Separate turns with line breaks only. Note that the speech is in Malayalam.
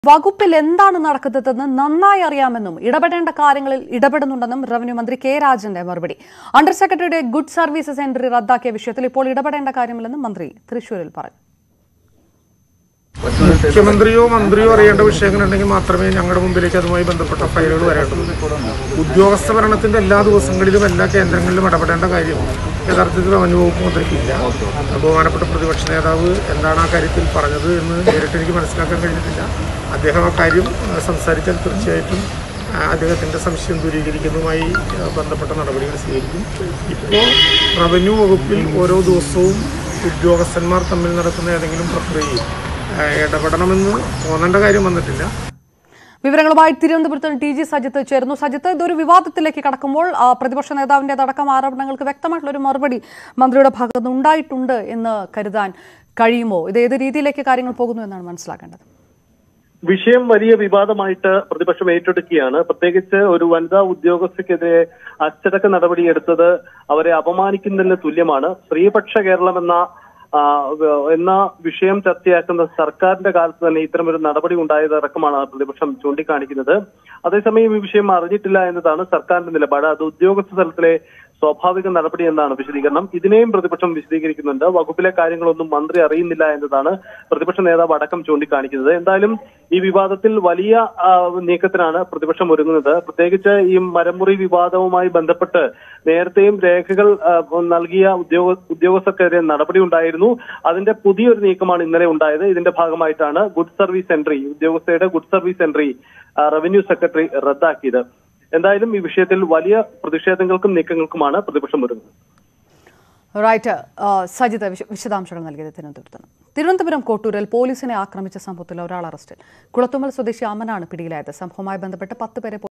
വകുപ്പിൽ എന്താണ് നടക്കുന്നതെന്ന് നന്നായി അറിയാമെന്നും ഇടപെടേണ്ട കാര്യങ്ങളിൽ ഇടപെടുന്നുണ്ടെന്നും റവന്യൂ മന്ത്രി കെ രാജന്റെ മറുപടി. അണ്ടർ സെക്രട്ടറിയുടെ ഗുഡ് സർവീസസ് എൻട്രി റദ്ദാക്കിയ വിഷയത്തിൽ ഇപ്പോൾ ഇടപെടേണ്ട കാര്യമില്ലെന്നും മന്ത്രി തൃശൂരിൽ പറഞ്ഞു.
മുഖ്യമന്ത്രിയോ മന്ത്രിയോ അറിയേണ്ട വിഷയങ്ങളുണ്ടെങ്കിൽ മാത്രമേ ഞങ്ങളുടെ മുമ്പിലേക്ക് അതുമായി ബന്ധപ്പെട്ട ഫയലുകൾ വരേണ്ടതുള്ളൂ. ഉദ്യോഗസ്ഥ ഭരണത്തിന്റെ എല്ലാ ദിവസങ്ങളിലും എല്ലാ കേന്ദ്രങ്ങളിലും ഇടപെടേണ്ട കാര്യം യഥാർത്ഥത്തിൽ റവന്യൂ വകുപ്പ് മന്ത്രിക്കില്ല. ബഹുമാനപ്പെട്ട പ്രതിപക്ഷ നേതാവ് എന്താണ് ആ കാര്യത്തിൽ പറഞ്ഞത് എന്ന് നേരിട്ട് എനിക്ക് മനസ്സിലാക്കാൻ കഴിഞ്ഞിട്ടില്ല. അദ്ദേഹം ആ കാര്യം സംസാരിച്ചാൽ തീർച്ചയായിട്ടും അദ്ദേഹത്തിൻ്റെ സംശയം ദൂരീകരിക്കുന്നതുമായി ബന്ധപ്പെട്ട നടപടികൾ സ്വീകരിക്കും. ഇപ്പോൾ റവന്യൂ വകുപ്പിൽ ഓരോ ദിവസവും ഉദ്യോഗസ്ഥന്മാർ തമ്മിൽ നടക്കുന്ന ഏതെങ്കിലും പ്രക്രിയയിൽ ഇടപെടണമെന്ന് തോന്നേണ്ട കാര്യം വന്നിട്ടില്ല.
വിവരങ്ങളുമായി തിരുവനന്തപുരത്ത് ടി.ജി. സജിത്ത് ചേർന്നു. സജിത്ത്, ഇതൊരു വിവാദത്തിലേക്ക് കടക്കുമ്പോൾ പ്രതിപക്ഷ നേതാവിന്റെ അടക്കം ആരോപണങ്ങൾക്ക് വ്യക്തമായിട്ടുള്ള ഒരു മറുപടി മന്ത്രിയുടെ ഭാഗത്ത് ഉണ്ടായിട്ടുണ്ട് എന്ന് കരുതാൻ കഴിയുമോ? ഇത് ഏത് രീതിയിലേക്ക് കാര്യങ്ങൾ പോകുന്നു എന്നാണ് മനസ്സിലാക്കേണ്ടത്.
വിഷയം വലിയ വിവാദമായിട്ട് പ്രതിപക്ഷം ഏറ്റെടുക്കുകയാണ്. പ്രത്യേകിച്ച് ഒരു വനിതാ ഉദ്യോഗസ്ഥയ്ക്കെതിരെ അച്ചടക്ക നടപടിയെടുത്തത് അവരെ അപമാനിക്കുന്നതിന് തുല്യമാണ്. സ്ത്രീപക്ഷ കേരളം എന്ന വിഷയം ചർച്ചയാക്കുന്ന സർക്കാരിന്റെ കാലത്ത് തന്നെ ഇത്തരമൊരു നടപടി ഉണ്ടായതടക്കമാണ് പ്രതിപക്ഷം ചൂണ്ടിക്കാണിക്കുന്നത്. അതേസമയം ഈ വിഷയം അറിഞ്ഞിട്ടില്ല എന്നതാണ് സർക്കാരിന്റെ നിലപാട്. അത് ഉദ്യോഗസ്ഥ തലത്തിലെ സ്വാഭാവിക നടപടി എന്നാണ് വിശദീകരണം. ഇതിനെയും പ്രതിപക്ഷം വിശദീകരിക്കുന്നുണ്ട്. വകുപ്പിലെ കാര്യങ്ങളൊന്നും മന്ത്രി അറിയുന്നില്ല എന്നതാണ് പ്രതിപക്ഷ നേതാവ് അടക്കം ചൂണ്ടിക്കാണിക്കുന്നത്. എന്തായാലും ഈ വിവാദത്തിൽ വലിയ നീക്കത്തിനാണ് പ്രതിപക്ഷം ഒരുങ്ങുന്നത്. പ്രത്യേകിച്ച് ഈ മരമുറി വിവാദവുമായി ബന്ധപ്പെട്ട് നേരത്തെയും രേഖകൾ നൽകിയ ഉദ്യോഗസ്ഥർക്കെതിരെ നടപടി ഉണ്ടായിരുന്നു. അതിന്റെ പുതിയൊരു നീക്കമാണ് ഇന്നലെ ഉണ്ടായത്. ഇതിന്റെ ഭാഗമായിട്ടാണ് ഗുഡ് സർവീസ് എൻട്രി, ഉദ്യോഗസ്ഥയുടെ good service entry revenue secretary റദ്ദാക്കിയത്. എന്തായാലും ഈ വിഷയത്തിൽ വലിയ പ്രതിഷേധങ്ങൾക്കും നീക്കങ്ങൾക്കുമാണ് പ്രതിപക്ഷം ഒരുങ്ങുന്നത്.
റൈറ്റ്, സജിത് വിശദാംശങ്ങൾ നൽകിയത് തിരുവനന്തപുരം കോട്ടൂരിൽ പോലീസിനെ ആക്രമിച്ച സംഭവത്തിൽ ഒരാൾ അറസ്റ്റിൽ. കുളത്തുമ്മൽ സ്വദേശി അമനാണ് പിടിയിലായത്. സംഭവവുമായി ബന്ധപ്പെട്ട് 10 പേരെ